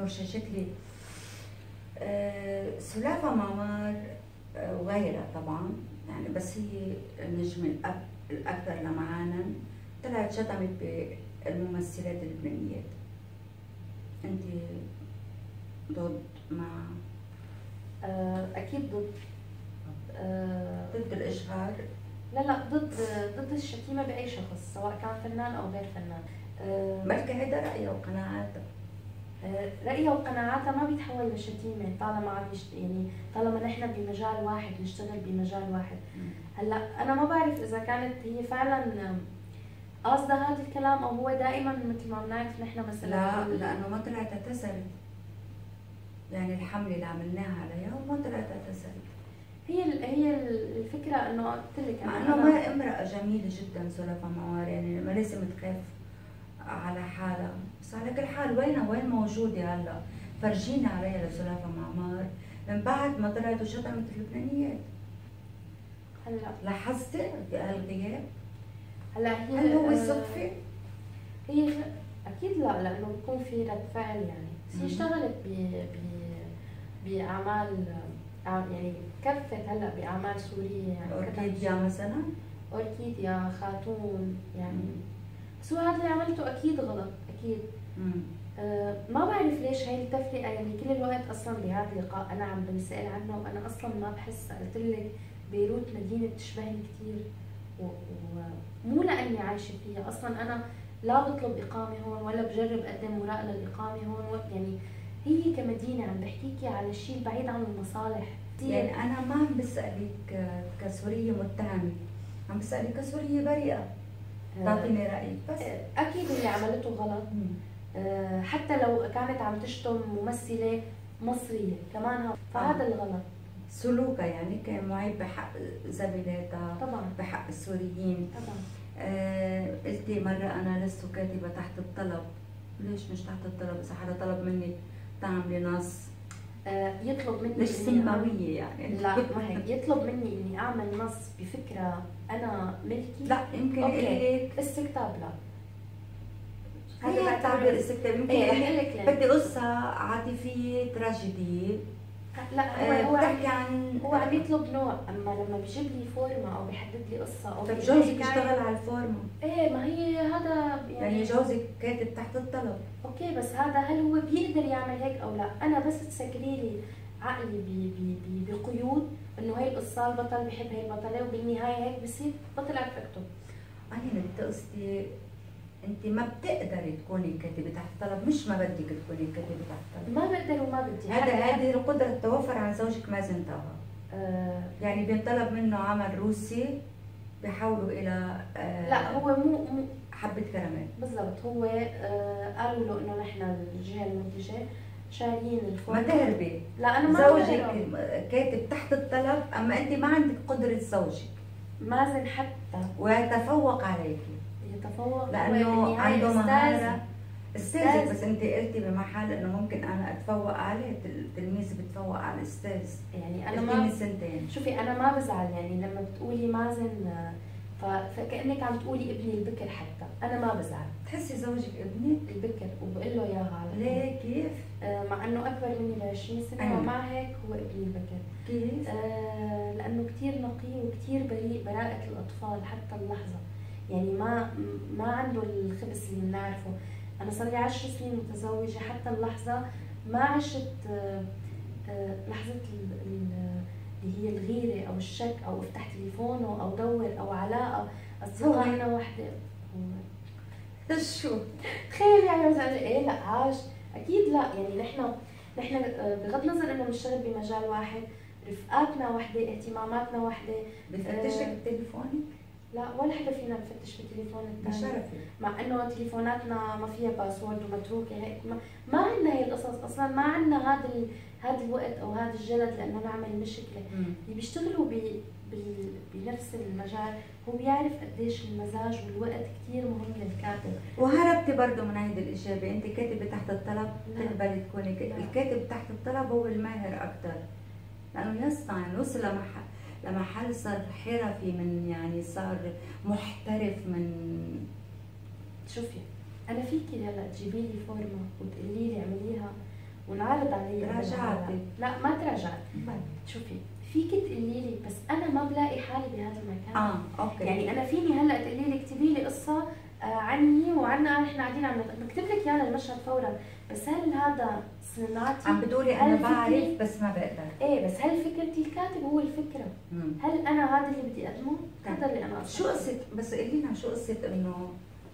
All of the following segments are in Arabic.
رشاشت لي سلافة معمر وغيرها طبعا يعني، بس هي النجم الأكثر لمعانا. طلعت شتمت بالممثلات اللبنانيات. أنت ضد مع؟ أكيد ضد. ضد الإشهار؟ لا ضد الشتيمة بأي شخص سواء كان فنان أو غير فنان. بلكي هيدا رأيها وقناعاتها. رأيها وقناعاتها ما بيتحول لشتيمة طالما يعني طالما نحن بمجال واحد نشتغل بمجال واحد. هلا أنا ما بعرف إذا كانت هي فعلا قاصدة هذا الكلام أو هو دائما مثل ما بنعرف نحن مثلا. لا لأنه ما طلعت اعتذرت، يعني الحملة اللي عملناها عليها وما طلعت اعتذرت. هي الفكرة إنه قلت لك مع إنه ما امرأة جميلة جدا سلافة معمر، يعني ما لازم تخاف على حالها، بس على كل حال وين موجودة هلا؟ فرجينا عليها لسلافة معمر من بعد ما طلعت وشتمت اللبنانيات. هلا لاحظتي بهالغياب؟ هلا هل هو صدفة؟ هي اكيد لا، لانه بيكون في رد فعل يعني. بس هي اشتغلت باعمال يعني كفت هلا باعمال سوريه يعني. اوركيديا مثلا؟ اوركيديا، خاتون يعني. بس هو هذا اللي عملته اكيد غلط اكيد. ما بعرف ليش هاي التفرقه يعني كل الوقت. اصلا بهذا اللقاء انا عم بنسال عنه وانا اصلا ما بحس. قلت لك بيروت مدينه بتشبهني كثير ومو لاني عايشه فيها اصلا. انا لا بطلب اقامه هون ولا بجرب اقدم وراء للاقامه هون يعني. هي كمدينه عم بحكيكي على الشيء البعيد عن المصالح. يعني انا ما عم بسالك كسوريه متهمه، عم بسالك كسوريه بريئه تعطيني رايك. بس اكيد اللي عملته غلط. حتى لو كانت عم تشتم ممثله مصريه كمان فهذا الغلط. سلوكها يعني كان معيب بحق زميلاتها، طبعا بحق السوريين. طبعا. قلتي مرة أنا لست كاتبة تحت الطلب. ليش مش تحت الطلب؟ إذا حدا طلب منك تعملي نص يطلب مني ليش سماوية يعني؟ لا ما هيك. يطلب مني إني أعمل نص بفكرة أنا ملكي. لا يمكن يقول لك استكتاب. لا هذا بعتبر استكتاب. يمكن يقول لك بدي قصة عاطفية تراجيدية. لا هو بتحكي عن هو عم يطلب نوع. اما لما بيجيب لي فورمه او بيحدد لي قصه او طب جوزك اشتغل على الفورمه؟ ايه ما هي هذا يعني جوزك كاتب تحت الطلب. اوكي بس هذا هل هو بيقدر يعمل هيك او لا؟ انا بس تسكري لي عقلي بقيود انه هي القصه البطل بحب هي البطله وبالنهايه هيك بصير بطلع بكتب. انا بدي قصتي انت ما بتقدري تكوني كاتبه تحت الطلب، مش ما بدك تكوني كاتبه تحت الطلب. ما بقدر وما بدي. هذه القدره تتوفر عن زوجك مازن طه. يعني بينطلب منه عمل روسي بيحولوا الى لا هو مو حبه كراميل بالضبط. هو قالوا له انه نحن الجهه المنتجه شاريين الفورمه. ما تهربي. لا انا ما زوجك كاتب تحت الطلب اما انت ما عندك قدره زوجك. مازن حتى ويتفوق عليك. يتفوق لانه عنده مهاره. استاذ بس انت قلتي بمحل انه ممكن انا اتفوق عليه. التلميذ بتفوق على الاستاذ. يعني انا ما سنتين. شوفي انا ما بزعل يعني لما بتقولي مازن فكانك عم تقولي ابني البكر. حتى انا ما بزعل. تحسي زوجك ابنك البكر وبقول له اياها على ليه؟ كيف؟ مع انه اكبر مني ب 20 سنه ومع هيك هو ابني البكر. كيف؟ لانه كثير نقي وكثير بريء براءة الاطفال حتى اللحظه. يعني ما عنده الخبث اللي بنعرفه. انا صار لي 10 سنين متزوجه حتى اللحظه ما عشت لحظه اللي هي الغيره او الشك او افتح تليفونه او دور او علاقه اصدقائنا وحده. شو تخيل يعني مثلا ايه؟ لا عاش اكيد لا. يعني نحن بغض النظر انه بنشتغل بمجال واحد، رفقاتنا وحده، اهتماماتنا وحده. بفتشك بتليفونك؟ لا ولا حدا فينا بفتش بالتليفون الثاني بشرفي. مع انه تليفوناتنا ما فيها باسورد ومتروكه هيك. ما عندنا هي القصص اصلا. ما عندنا هذا الوقت او هذا الجلد لانه نعمل مشكله. اللي بيشتغلوا بنفس المجال هو بيعرف قديش المزاج والوقت كثير مهم للكاتب. وهربتي برضه من هيدي الاجابه. انت كاتبه تحت الطلب تقبلي تكوني الكاتب تحت الطلب هو الماهر اكثر لانه يصنع. يعني وصل لمحل صار حرفي من يعني صار محترف من. شوفي انا فيكي هلا تجيبي لي فورمه وتقولي لي اعمليها ونعرض علي. تراجعتي؟ لا ما تراجعت. شوفي فيك تقولي لي بس انا ما بلاقي حالي بهذا المكان. اوكي. يعني انا فيني هلا تقولي لي اكتبي لي قصه عني وعنا احنا قاعدين عم بكتب لك اياها المشهد فورا، بس هل هذا صناعتي؟ عم بتقولي انا بعرف بس ما بقدر. ايه بس هل فكرتي الكاتب هو الفكره؟ هل انا هذا اللي بدي اقدمه؟ هذا اللي انا شو قصه، بس قولي لنا شو قصه انه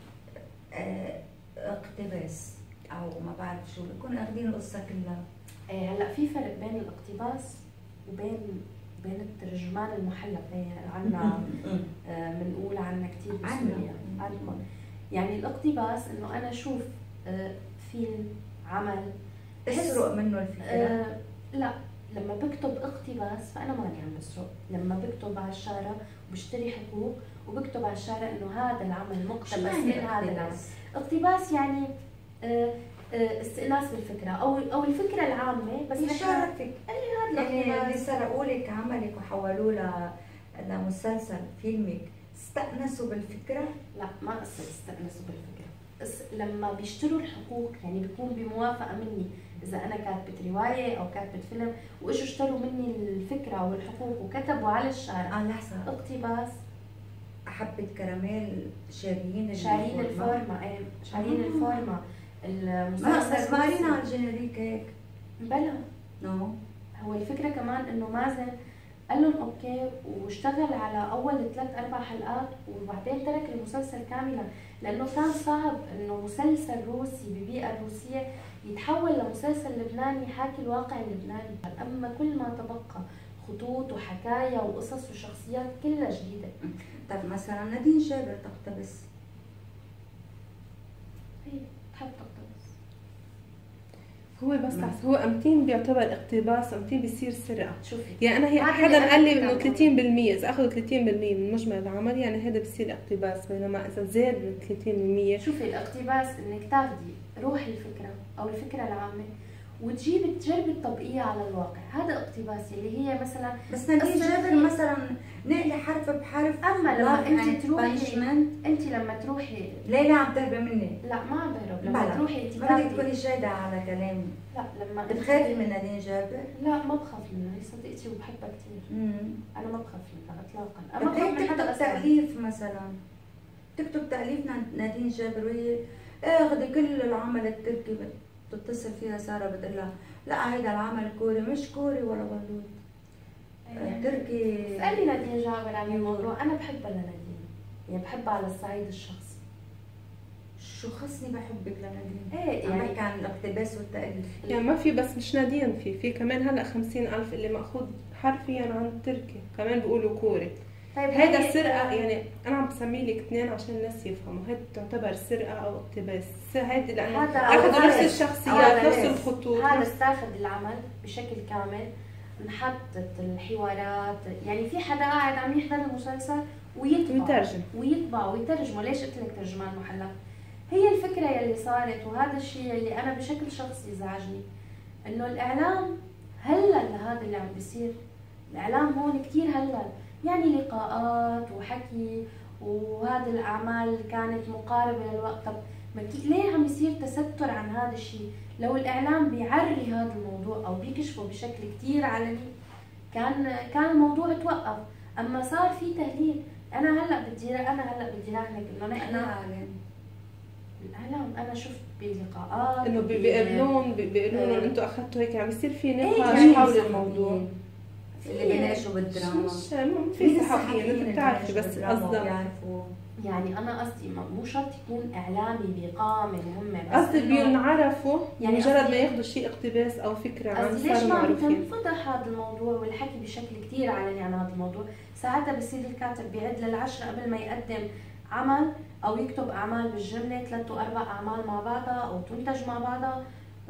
اقتباس او ما بعرف شو بكون اخذين القصه كلها؟ ايه هلا في فرق بين الاقتباس وبين الترجمان المحلف. عنا بنقول عنا كثير بسوريا عندكم. يعني الاقتباس انه انا اشوف فيلم عمل اسرق منه الفكره. لا لما بكتب اقتباس فانا ماني عم بسرق. لما بكتب على الشارع وبشتري حقوق وبكتب على الشارع انه هذا العمل مقتبس من هذا العمل. اقتباس يعني استئناس بالفكره او الفكره العامه بس يشاركك. يعني اللي سرقوا لك عملك وحولوه لمسلسل فيلمك استأنسوا بالفكره؟ لا ما قصة استأنسوا بالفكره، لما بيشتروا الحقوق يعني بيكون بموافقه مني. اذا انا كاتبه روايه او كاتبه فيلم واجوا اشتروا مني الفكره والحقوق وكتبوا على الشارع لحظه، اقتباس. حبه كراميل شاريين الفورما. ايه شاريين الفورما. المسلسل بس ما قرينا على الجينيريك هيك. بلا نو هو الفكره كمان انه مازن قال لهم اوكي واشتغل على اول 3-4 حلقات وبعدين ترك المسلسل كاملا لانه كان صعب انه مسلسل روسي ببيئه روسيه يتحول لمسلسل لبناني يحاكي الواقع اللبناني. اما كل ما تبقى خطوط وحكايا وقصص وشخصيات كلها جديده. طيب مثلا نادين جابر تقتبس. هي بتحب تقتبس. هو بس هو امتين بيعتبر اقتباس، امتين بيصير سرقه. شوفي يعني انا هي حدا قال لي انه 30% اذا اخذوا 30% من مجمل العمل يعني هذا بصير اقتباس، بينما اذا زاد من 30%. شوفي الاقتباس انك تاخذي روح الفكره او الفكره العامه وتجيبي تجربي تطبقيها على الواقع، هذا اقتباس اللي هي مثلا. بس نادين جابر مثلا نقلي حرف بحرف. اما لما انت تروحي لما تروحي ليلى عم تهربي مني. لا ما عم بهرب. لما تروحي انت ما بدك تكوني شايده على كلامي. لا لما بتخافي من نادين جابر؟ لا ما بخاف منها، هي صديقتي وبحبها كثير. انا ما بخاف منها اطلاقا. اما بخاف من حدا تأليف مثلا تكتب تأليف نادين جابر وهي اخذي كل العمل التركي بتتصل فيها ساره بتقول لها لا هيدا العمل كوري، مش كوري ولا غلوط. تركي. اسألي نادين جابر عن الموضوع. انا بحبها لنادين، يعني بحبها على الصعيد الشخصي. شو خصني بحبك لنادين؟ ايه يعني بحكي عن الاقتباس والتأليف. يعني ما في بس مش نادين، في كمان هلا 50,000 اللي ماخوذ حرفيا عن التركي كمان بيقولوا كوري. طيب هيدا السرقه يعني انا عم بسمي لك اثنين عشان الناس يفهموا، هيدا تعتبر سرقه او اقتباس. هيدا لانه اخذوا نفس الشخصيات نفس الخطوط. هذا استاخذ العمل بشكل كامل، انحطت الحوارات. يعني في حدا قاعد عم يحضر المسلسل ويطبع ويترجمه. ليش قلت لك ترجمان محلف؟ هي الفكره يلي صارت، وهذا الشيء اللي انا بشكل شخصي ازعجني انه الاعلام هلا لهذا اللي عم بيصير. الاعلام هون كثير هلا يعني لقاءات وحكي، وهذه الاعمال كانت مقاربه للوقت. طب ليه عم يصير تستر عن هذا الشيء؟ لو الاعلام بيعري هذا الموضوع او بيكشفه بشكل كثير علني كان الموضوع توقف. اما صار في تهليل. انا هلا بدي راهنك انه نحن الاعلام انا شفت بلقاءات انه بيقولون انتم اخذتوا هيك عم يصير في نقاش يعني حول الموضوع اللي بيناقشوا بالدراما. مش في صحفيين انت بتعرفي بس قصدي يعني انا قصدي مو شرط يكون اعلامي بقامه مهمه، بس قصدي بينعرفوا يعني مجرد ما ياخذوا شيء اقتباس او فكره عن صاروا معروفين. ليش ما تنفضح هذا الموضوع والحكي بشكل كثير علني عن هذا الموضوع؟ ساعتها بصير الكاتب بيعد لل10 قبل ما يقدم عمل او يكتب اعمال بالجمله 3 و4 اعمال مع بعضها او تنتج مع بعضها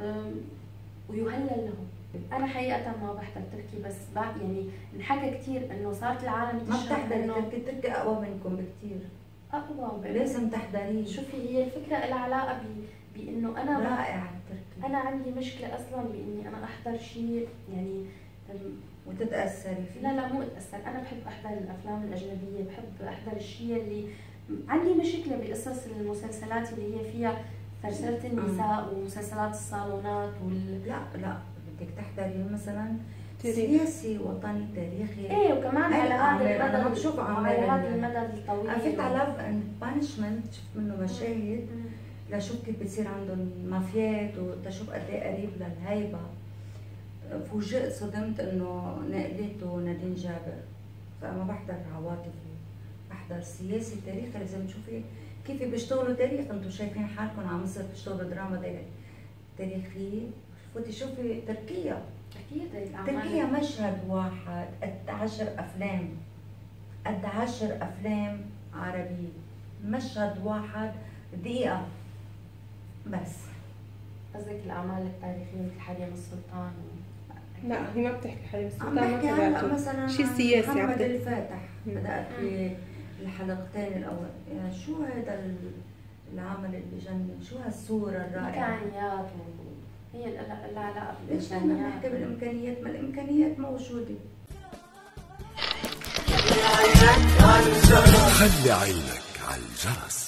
ويهلل لهم. انا حقيقه ما بحضر تركي، بس يعني انحكى كثير انه صارت العالم ما بتحضري تركي اقوى منكم بكثير. اقوى لازم تحضريه. شوفي هي الفكره لها علاقه بانه انا رائع التركي. انا عندي مشكله اصلا باني انا احضر شيء يعني وتتاثري فيه. لا مو اتاثر. انا بحب احضر الافلام الاجنبيه، بحب احضر الشيء اللي عندي مشكله بقصص المسلسلات اللي هي فيها فرسلة النساء ومسلسلات الصالونات لا بدك تحضري مثلا سياسي وطني تاريخي. ايه وكمان على هذا المدى، انا بشوف على هذا المدى الطويل. عرفت على لاف اند بانشمنت، شفت منه مشاهد لشوف كيف بتصير عندهم مافيات وتشوف قد ايه قريب للهيبه. فوجئت صدمت انه نقلته نادين جابر، فما بحضر عواطفي، بحضر سياسي تاريخي. لازم تشوفي كيف بيشتغلوا تاريخ. انتم شايفين حالكم على مصر بتشتغلوا دراما تاريخيه، فوتي شوفي تركيا. اكيد تركيا مشهد واحد قد 10 افلام، قد 10 افلام عربيه، مشهد واحد دقيقه بس. قصدك الاعمال التاريخيه مثل حريم السلطان لا هي ما بتحكي حريم السلطان، ما تبعته مثلا شيء سياسي. محمد الفاتح بدأت في الحلقتين الاول. يعني شو هذا العمل اللي بجنن، شو هالصوره الرائعه. امكانيات هي العلاقه ليش احنا بنحكي بالامكانيات؟ ما الامكانيات موجوده. خلي عينك على الجرس.